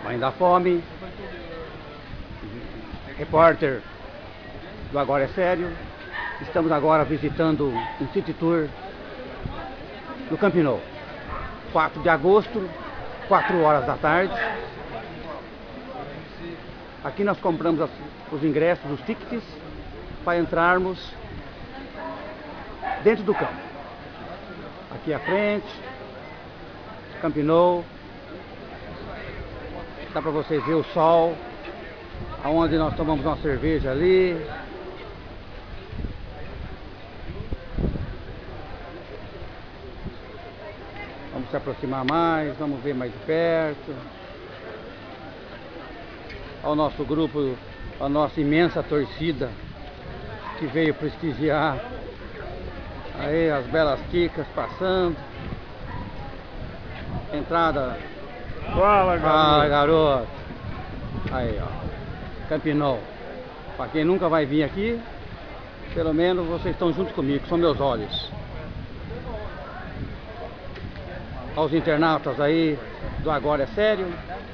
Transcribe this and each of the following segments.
Mãe da Fome, repórter do Agora é Sério. Estamos agora visitando um city tour no Camp Nou. 4 de agosto, 4 horas da tarde. Aqui nós compramos os ingressos, os tickets, para entrarmos dentro do campo. Aqui à frente, Camp Nou. Dá para vocês ver o sol, aonde nós tomamos uma cerveja ali. Vamos se aproximar mais, vamos ver mais de perto. Ao nosso grupo, a nossa imensa torcida que veio prestigiar. Aí as belas ticas passando. Entrada. Fala, garoto. Aí, ó. Camp Nou. Para quem nunca vai vir aqui, pelo menos vocês estão junto comigo, são meus olhos. Aos internautas aí do Agora é Sério.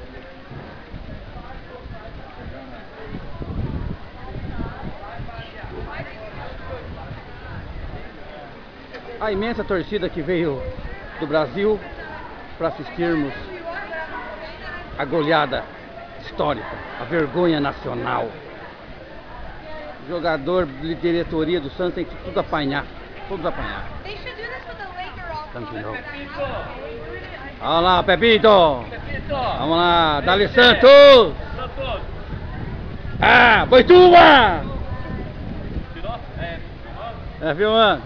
A imensa torcida que veio do Brasil para assistirmos a goleada histórica, a vergonha nacional. O jogador de diretoria do Santos tem que tudo apanhar, todos apanhar. Camp Nou. Olha lá, Pepito! Vamos lá, Dali Santos! Ah, Boituva! É, filmando?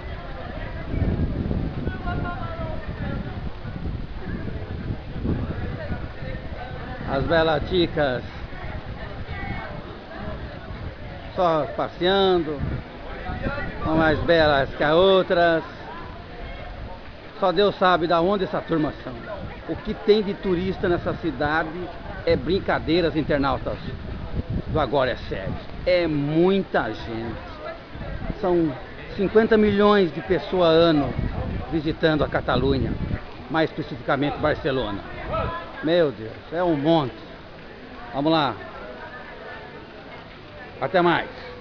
As belas ticas só passeando, são mais belas que as outras. Só Deus sabe de onde essa turma são. O que tem de turista nessa cidade é brincadeiras, internautas do Agora é Sério. É muita gente. São 50 milhões de pessoas ano visitando a Catalunha, mais especificamente Barcelona. Meu Deus, é um monte. Vamos lá. Até mais.